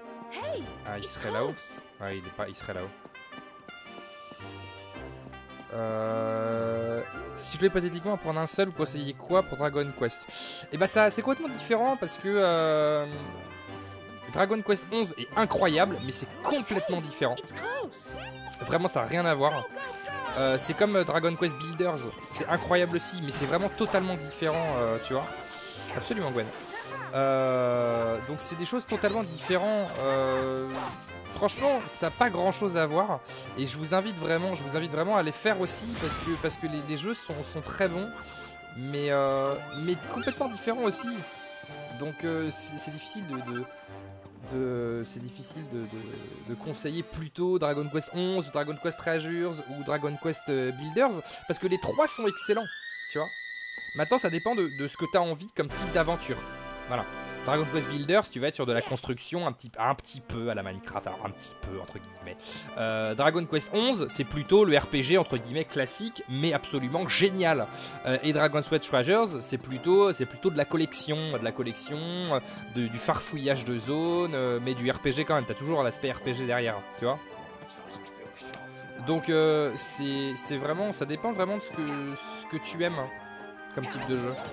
Ah, il serait là-haut. Ouais, il, est pas... il serait là-haut. Euh... Si je devais hypothétiquement en prendre un seul, vous conseillez quoi pour Dragon Quest? Et bah ça c'est complètement différent parce que euh... Dragon Quest onze est incroyable, mais c'est complètement différent. Vraiment ça n'a rien à voir. Euh, c'est comme Dragon Quest Builders, c'est incroyable aussi, mais c'est vraiment totalement différent, euh, tu vois. Absolument Gwen. Euh, donc c'est des choses totalement différentes. Euh, franchement, ça n'a pas grand chose à voir. Et je vous invite vraiment, je vous invite vraiment à les faire aussi parce que, parce que les, les jeux sont, sont très bons, mais, euh, mais complètement différents aussi. Donc euh, c'est difficile de, de, de c'est difficile de, de, de conseiller plutôt Dragon Quest onze, ou Dragon Quest Treasures ou Dragon Quest Builders parce que les trois sont excellents, tu vois. Maintenant, ça dépend de, de ce que tu as envie comme type d'aventure. Voilà. Dragon Quest Builders, tu vas être sur de la construction un petit, un petit peu à la Minecraft, alors un petit peu entre guillemets. Euh, Dragon Quest onze, c'est plutôt le R P G entre guillemets classique, mais absolument génial. Euh, et Dragon Quest Treasures, c'est plutôt, c'est plutôt de la collection, de la collection, euh, de, du farfouillage de zones, euh, mais du R P G quand même. T'as toujours l'aspect R P G derrière, tu vois. Donc euh, c'est vraiment, ça dépend vraiment de ce que, ce que tu aimes comme type de jeu.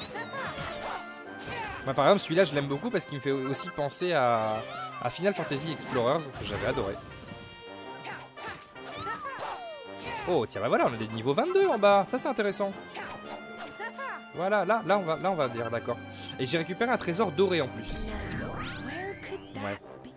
Moi par exemple celui-là je l'aime beaucoup parce qu'il me fait aussi penser à, à Final Fantasy Explorers que j'avais adoré. Oh tiens bah voilà, on a des niveaux vingt-deux en bas, ça c'est intéressant. Voilà, là, là on va, là on va dire d'accord. Et j'ai récupéré un trésor doré en plus. Ouais.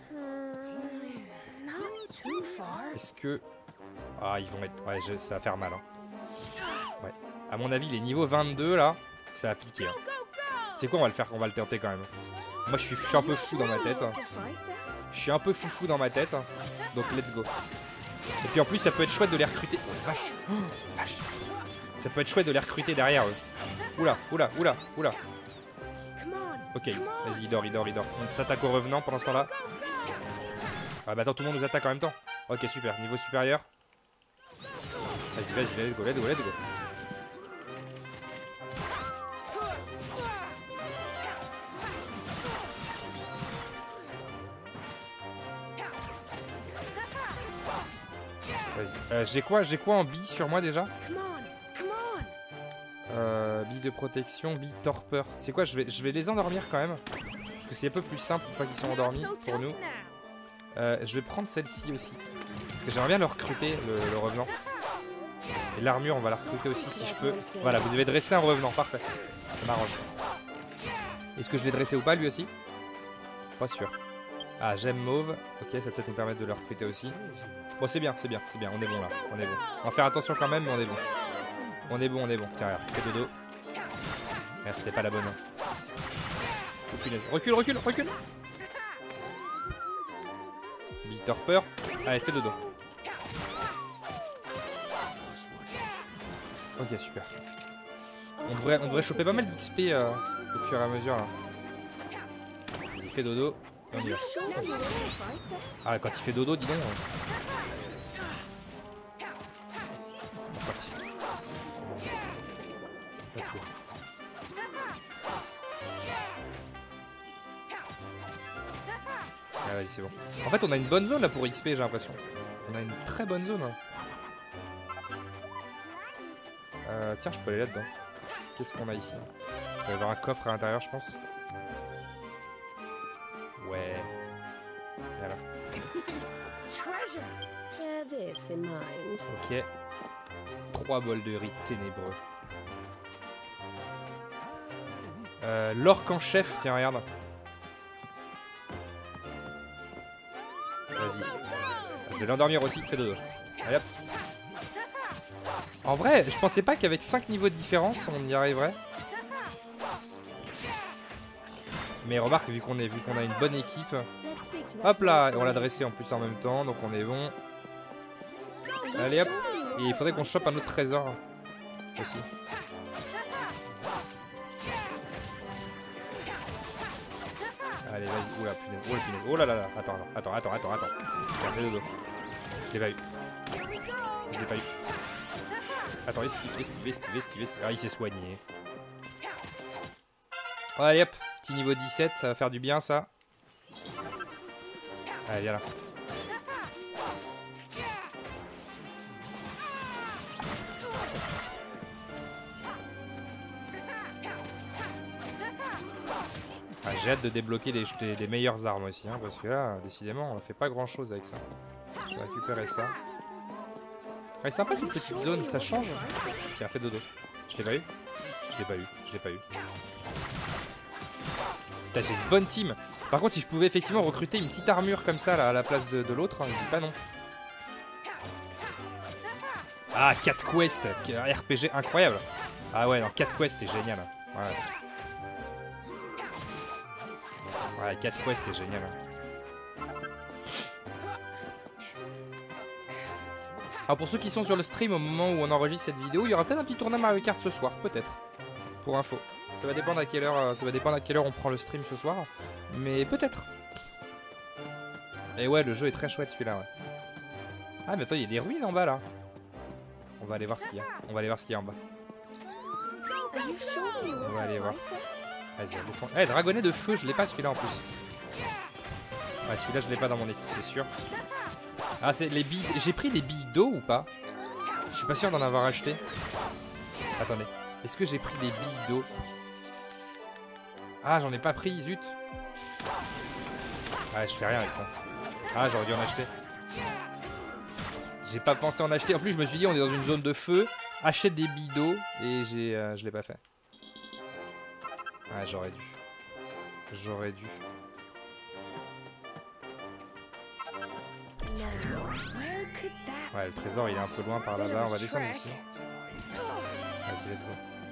Est-ce que... Ah ils vont être... Ouais je... ça va faire mal hein. Ouais. À mon avis les niveaux vingt-deux là, ça va piquer hein. C'est quoi, on va le faire, on va le tenter quand même. Moi je suis, je suis un peu fou dans ma tête. Je suis un peu foufou dans ma tête. Donc let's go. Et puis en plus ça peut être chouette de les recruter. Oh, vache. Oh, vache. Ça peut être chouette de les recruter derrière eux. Oula, oula, oula, oula. Ok, vas-y, il dort, il dort, il dort. On s'attaque aux revenants pendant ce temps-là. Ah bah attends, tout le monde nous attaque en même temps. Ok, super, niveau supérieur. Vas-y, vas-y, let's go, let's go, let's go. Vas-y. Euh, j'ai quoi, j'ai quoi en billes sur moi déjà? Euh, billes de protection, billes de torpeur. C'est quoi, je vais, je vais les endormir quand même. Parce que c'est un peu plus simple une fois qu'ils sont endormis pour nous. Euh, je vais prendre celle-ci aussi. Parce que j'aimerais bien le recruter, le, le revenant. Et l'armure, on va la recruter aussi si je peux. Voilà, vous avez dressé un revenant, parfait. Ça m'arrange. Est-ce que je l'ai dressé ou pas lui aussi? Pas sûr. Ah, gemme mauve. Ok, ça va peut-être nous permettre de le recruter aussi. Bon, c'est bien, c'est bien, c'est bien, on est bon là, on est bon. On va faire attention quand même, mais on est bon. On est bon, on est bon. Tiens, regarde, fais dodo. Merde, c'était pas la bonne. Oh, punaise. Recule, recule, recule. Big torpeur. Allez, fais dodo. Ok, super. On devrait, on devrait choper pas mal d'X P euh, au fur et à mesure là. Vas-y, fais dodo. On y va. Ah, quand il fait dodo, dis donc. C'est parti. Let's go. Ah, vas-y, c'est bon. En fait, on a une bonne zone là pour X P, j'ai l'impression. On a une très bonne zone. Euh, tiens, je peux aller là-dedans. Qu'est-ce qu'on a ici? Il va y avoir un coffre à l'intérieur, je pense. Ouais. Voilà. Ok. Trois bols de riz ténébreux. Euh, L'orque en chef, tiens, regarde. Vas-y. Je vais l'endormir aussi, fais dodo. Allez hop. En vrai, je pensais pas qu'avec cinq niveaux de différence, on y arriverait. Mais remarque, vu qu'on est, vu qu'on a une bonne équipe. Hop là, on l'a dressé en plus en même temps, donc on est bon. Allez hop. Et il faudrait qu'on chope un autre trésor aussi. Allez, vas-y. Oula, punaise. Oh, punaise. Oh là là là. Attends, attends, attends, attends, attends. Regardez le dos. Je l'ai pas eu. Je l'ai pas eu. Attends, esquive, esquive, esquive, esquive, esquive. Ah, il s'est soigné. Allez hop. Petit niveau dix-sept, ça va faire du bien ça. Allez, viens là. Ah, j'ai hâte de débloquer les, les, les meilleures armes aussi, hein, parce que là, décidément, on fait pas grand chose avec ça. Je vais récupérer ça. Ouais, c'est sympa cette petite zone, ça change. Tiens, fait dodo. Je l'ai pas eu? Je l'ai pas eu, je l'ai pas eu. Putain, j'ai une bonne team. Par contre, si je pouvais effectivement recruter une petite armure comme ça là, à la place de, de l'autre, hein, je dis pas non. Ah, quatre quests, R P G incroyable. Ah ouais, non, quatre quests, c'est génial. Ouais. Ouais, quatre quests, c'est génial. Alors pour ceux qui sont sur le stream au moment où on enregistre cette vidéo, il y aura peut-être un petit tournoi Mario Kart ce soir, peut-être. Pour info. Ça va dépendre à quelle heure, ça va dépendre à quelle heure on prend le stream ce soir, mais peut-être. Et ouais, le jeu est très chouette celui-là, ouais. Ah mais attends, il y a des ruines en bas là. On va aller voir ce qu'il y a. On va aller voir ce qu'il y a en bas. On va aller voir. Vas-y, on défend. Eh, dragonnet de feu, je l'ai pas celui-là en plus. Ouais, celui-là je l'ai pas dans mon équipe, c'est sûr. Ah, c'est les billes. J'ai pris des billes d'eau ou pas? Je suis pas sûr d'en avoir acheté. Attendez. Est-ce que j'ai pris des billes d'eau? Ah, j'en ai pas pris, zut. Ouais, je fais rien avec ça. Ah, j'aurais dû en acheter. J'ai pas pensé en acheter. En plus, je me suis dit, on est dans une zone de feu. Achète des billes d'eau. Et j'ai, euh, je l'ai pas fait. Ah, j'aurais dû. J'aurais dû. Ouais, le trésor il est un peu loin par là-bas. On va descendre ici. Vas-y, let's go.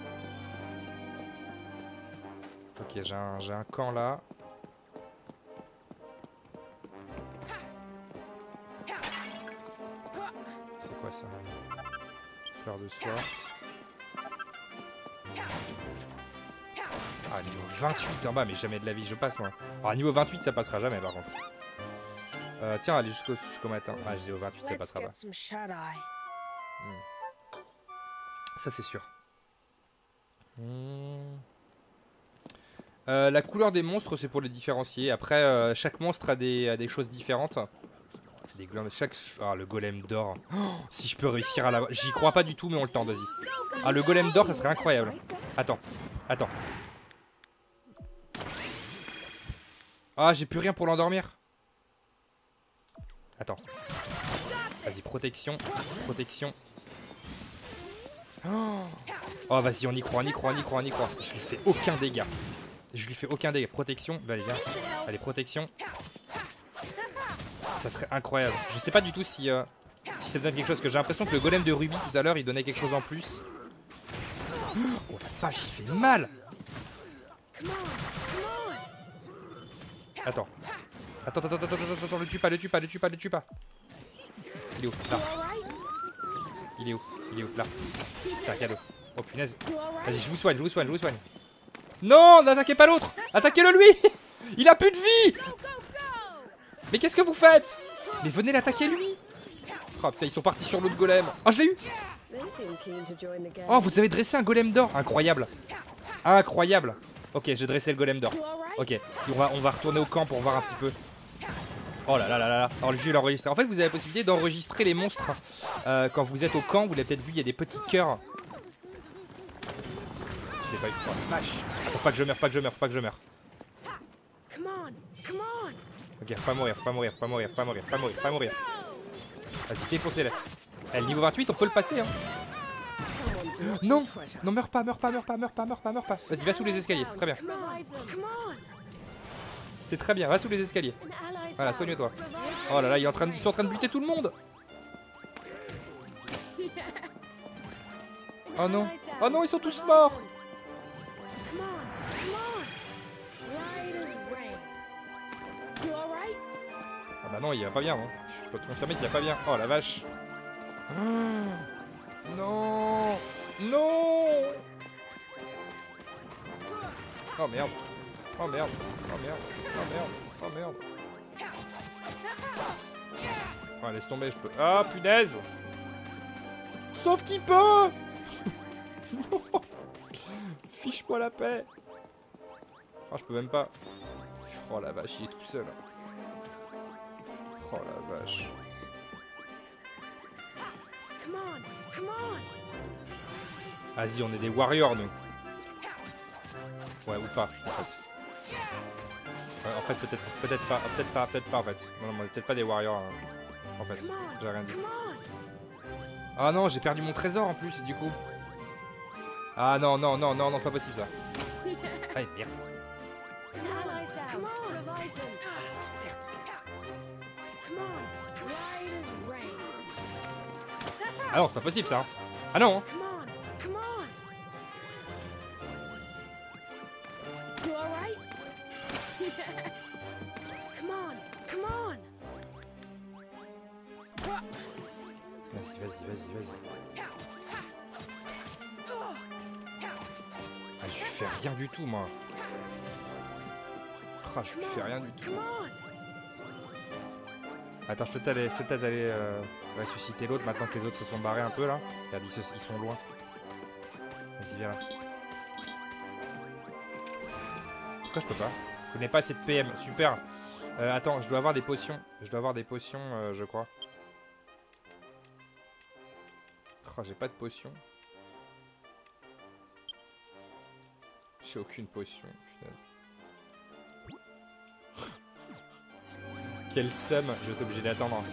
Ok, j'ai un, j'ai un camp là. C'est quoi ça? Fleur de soie. Ah, niveau vingt-huit en bas, mais jamais de la vie je passe moi. Alors, niveau vingt-huit, ça passera jamais par contre. Euh, tiens, allez jusqu'au jusqu'au matin. Ah, j'ai au vingt-huit, ça passera pas. Hmm. Ça, c'est sûr. Hmm. Euh, la couleur des monstres, c'est pour les différencier. Après, euh, chaque monstre a des, a des choses différentes. Des chaque... Ah, le golem d'or. Oh, si je peux réussir à l'avoir. J'y crois pas du tout, mais on le tente, vas-y. Ah, le golem d'or, ça serait incroyable. Attends, attends. Ah, j'ai plus rien pour l'endormir. Attends. Vas-y, protection. Protection. Oh, oh vas-y, on y croit, on y croit, on y croit, on y croit. Je lui fais aucun dégât. Je lui fais aucun dégât. Protection. Bah, allez, viens. Allez, protection. Ça serait incroyable. Je sais pas du tout si, euh, si ça donne quelque chose. Que j'ai l'impression que le golem de Ruby tout à l'heure, il donnait quelque chose en plus. Oh la vache, il fait mal. Attends. Attends, attends, attends, attends, attends, attends, le tue pas, le tue pas, le tue pas, le tue pas. Il est où? Là. Il est où? Il est où? Là. C'est un cadeau. Oh punaise. Vas-y, je vous soigne, je vous soigne, je vous soigne. Non, n'attaquez pas l'autre. Attaquez-le lui. Il a plus de vie. Mais qu'est-ce que vous faites? Mais venez l'attaquer lui. Oh putain, ils sont partis sur l'autre golem. Oh, je l'ai eu. Oh, vous avez dressé un golem d'or. Incroyable. Incroyable. Ok, j'ai dressé le golem d'or. Ok, on va, on va retourner au camp pour voir un petit peu. Oh là là là là. Alors, je vais l'enregistrer. En fait, vous avez la possibilité d'enregistrer les monstres euh, quand vous êtes au camp. Vous l'avez peut-être vu, il y a des petits cœurs. Je l'ai pas eu. Oh la vache. Faut pas que je meure, pas que je meure, faut pas que je meure. Ok, faut pas mourir, faut pas mourir, faut pas mourir, faut pas mourir, faut pas mourir, faut pas mourir. Vas-y, défoncez-le. Eh, le niveau vingt-huit, on peut le passer, hein. Non, non, meurs pas, meurs pas, meurs pas, meurs pas, meurs pas, meurs pas. Vas-y, va sous les escaliers, très bien. C'est très bien, va sous les escaliers. Voilà, soigne-toi. Oh là là, ils sont en train de, ils sont en train de buter tout le monde. Oh non, oh non, ils sont tous morts. Ah bah non, il va pas bien, non. Je peux te confirmer qu'il va pas bien. Oh la vache. Oh, non. Non. Oh merde. Oh merde. Oh merde. Oh merde. Oh merde. Oh, laisse tomber, je peux. Ah, punaise. Sauf qu'il peut. Fiche-moi la paix. Oh, je peux même pas. Oh la vache, il est tout seul. Oh la vache. Vas-y, on est des warriors, nous. Ouais, ou pas, en fait. En fait, peut-être peut-être pas, peut-être pas, peut-être pas en fait. Non, non, peut-être pas des warriors. Hein. En fait, j'ai rien dit. Ah non, j'ai perdu mon trésor en plus, du coup. Ah non, non, non, non, non, c'est pas possible ça. Ah merde. Ah non, c'est pas possible ça. Ah non. Hein. Vas-y, vas-y, vas-y, vas-y. Ah, je lui fais rien du tout, moi. Ah, je lui fais rien du tout. Attends, je peux peut-être aller, je peux peut-être aller euh, ressusciter l'autre maintenant que les autres se sont barrés un peu là. Regarde, ils, se, ils sont loin. Vas-y, viens là. Pourquoi je peux pas? Je n'ai pas assez de P M, super. Euh, attends, je dois avoir des potions. Je dois avoir des potions, euh, je crois. Oh, j'ai pas de potion. J'ai aucune potion, putain. Quel seum, je vais être obligé d'attendre.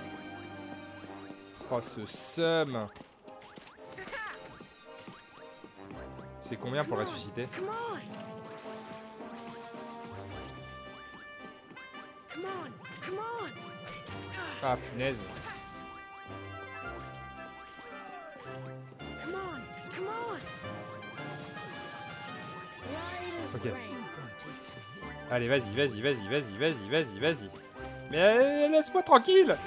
Oh, ce seum. C'est combien pour ressusciter? Ah, punaise. Ok. Allez, vas-y, vas-y, vas-y, vas-y, vas-y, vas-y, vas-y. Mais euh, laisse-moi tranquille.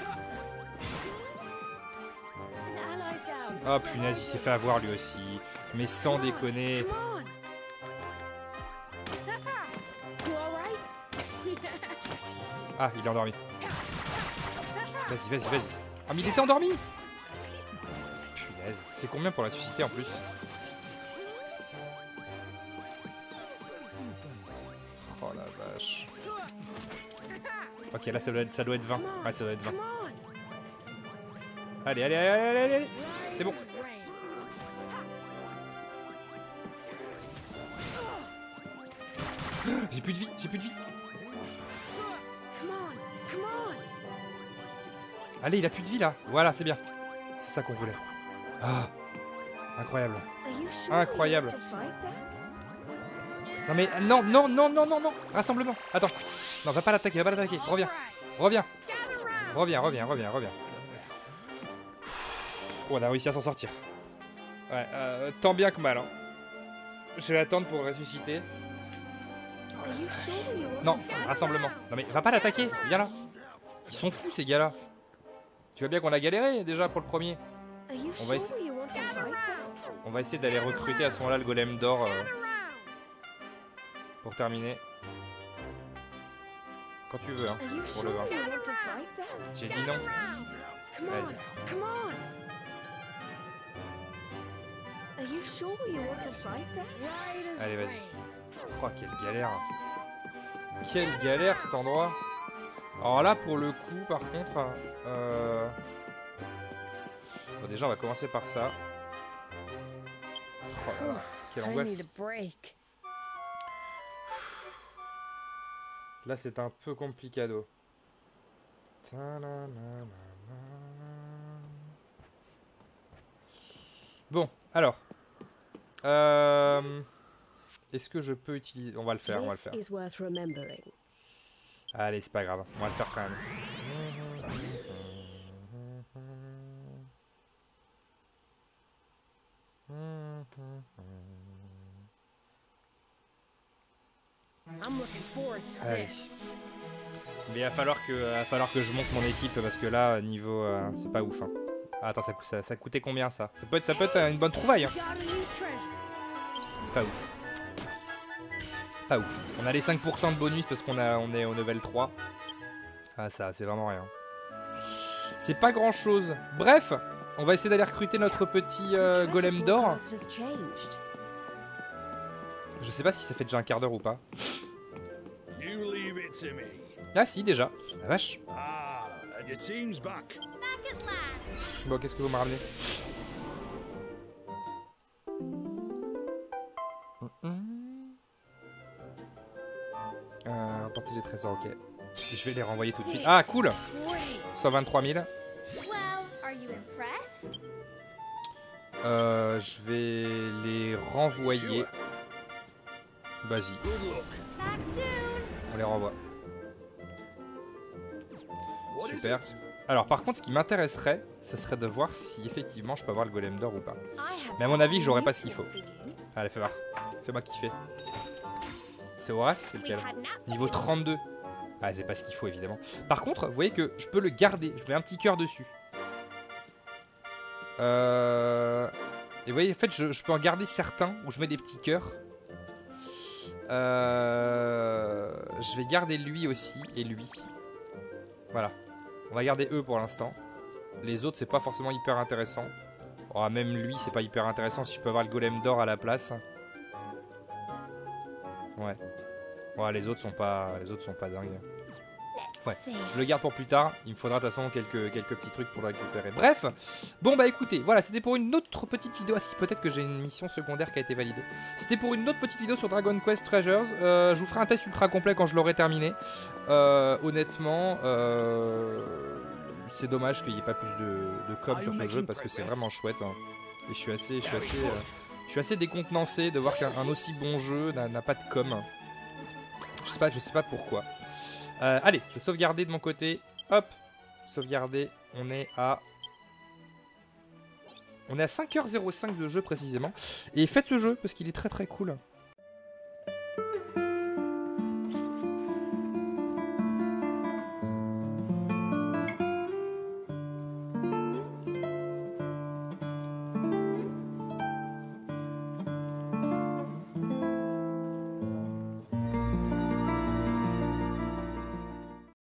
Oh punaise, il s'est fait avoir lui aussi. Mais sans déconner. Ah, il est endormi. Vas-y, vas-y, vas-y. Ah, mais il était endormi. Punaise. C'est combien pour la susciter en plus? Oh la vache. Ok, là ça doit être, ça doit être vingt. Ouais, ça doit être vingt. Allez, allez, allez, allez, allez, allez. C'est bon. J'ai plus de vie, j'ai plus de vie. Allez, il a plus de vie là. Voilà, c'est bien. C'est ça qu'on voulait. Ah, incroyable. Incroyable. Non mais non, non, non, non, non, non. Rassemblement. Attends. Non, va pas l'attaquer, va pas l'attaquer. Reviens. Reviens. Reviens, reviens, reviens, reviens. Oh, on a réussi à s'en sortir. Ouais, euh, tant bien que mal. Hein. Je vais attendre pour ressusciter. Non, rassemblement. Non mais va pas l'attaquer, viens là. Ils sont fous ces gars-là. Tu vois bien qu'on a galéré déjà pour le premier. On va essayer, on va essayer d'aller recruter à ce moment-là le golem d'or euh, pour terminer. Quand tu veux, hein, pour le vin. J'ai dit non. Vas-y. Allez, vas-y. Oh, quelle galère. Quelle galère cet endroit. Alors là, pour le coup, par contre... Euh... Bon, déjà, on va commencer par ça. Oh là là, quelle angoisse. Là, c'est un peu complicado. Bon, alors... Euh... Est-ce que je peux utiliser... On va le faire, on va le faire. Allez, c'est pas grave, on va le faire quand même. Allez. Mais il va falloir que, va falloir que je monte mon équipe parce que là, niveau... Euh, c'est pas ouf. Hein. Ah, attends, ça, ça, ça coûtait combien ça? Ça peut être, ça peut être une bonne trouvaille. Hein. Pas ouf. Pas ouf. On a les cinq pour cent de bonus parce qu'on a, on est au level trois. Ah ça, c'est vraiment rien. C'est pas grand chose. Bref, on va essayer d'aller recruter notre petit euh, golem d'or. Je sais pas si ça fait déjà un quart d'heure ou pas. Ah si, déjà. La vache. Bon, qu'est-ce que vous me ramenez? Euh... Euh, rapporter les trésors, ok. Je vais les renvoyer tout de suite. Ah, cool. cent vingt-trois mille. Euh, je vais les renvoyer. Vas-y. On les renvoie. Super. Alors par contre, ce qui m'intéresserait, ce serait de voir si effectivement je peux avoir le golem d'or ou pas. Mais à mon avis, j'aurais pas ce qu'il faut. Allez, fais voir. Fais-moi kiffer. C'est Horace, c'est lequel? Niveau trente-deux. Ah, c'est pas ce qu'il faut évidemment. Par contre, vous voyez que je peux le garder. Je mets un petit cœur dessus. Euh... Et vous voyez, en fait, je, je peux en garder certains où je mets des petits cœurs. Euh... Je vais garder lui aussi et lui. Voilà. On va garder eux pour l'instant. Les autres, c'est pas forcément hyper intéressant. Oh, même lui, c'est pas hyper intéressant si je peux avoir le golem d'or à la place. Ouais. Ouais, les autres sont pas, les autres sont pas dingues. Ouais, je le garde pour plus tard. Il me faudra de toute façon quelques, quelques petits trucs pour le récupérer. Bref, bon bah écoutez, voilà, c'était pour une autre petite vidéo. Ah si, peut-être que j'ai une mission secondaire qui a été validée. C'était pour une autre petite vidéo sur Dragon Quest Treasures. Euh, je vous ferai un test ultra complet quand je l'aurai terminé. Euh, honnêtement, euh, c'est dommage qu'il n'y ait pas plus de, de com sur ce jeu parce que c'est vraiment chouette. Hein. Et je suis assez, je suis assez, euh, je suis assez décontenancé de voir qu'un aussi bon jeu n'a pas de com. Je sais pas, je sais pas pourquoi. Euh, allez, je vais sauvegarder de mon côté. Hop, sauvegarder. On est à... On est à cinq heures zéro cinq de jeu précisément. Et faites ce jeu parce qu'il est très très cool.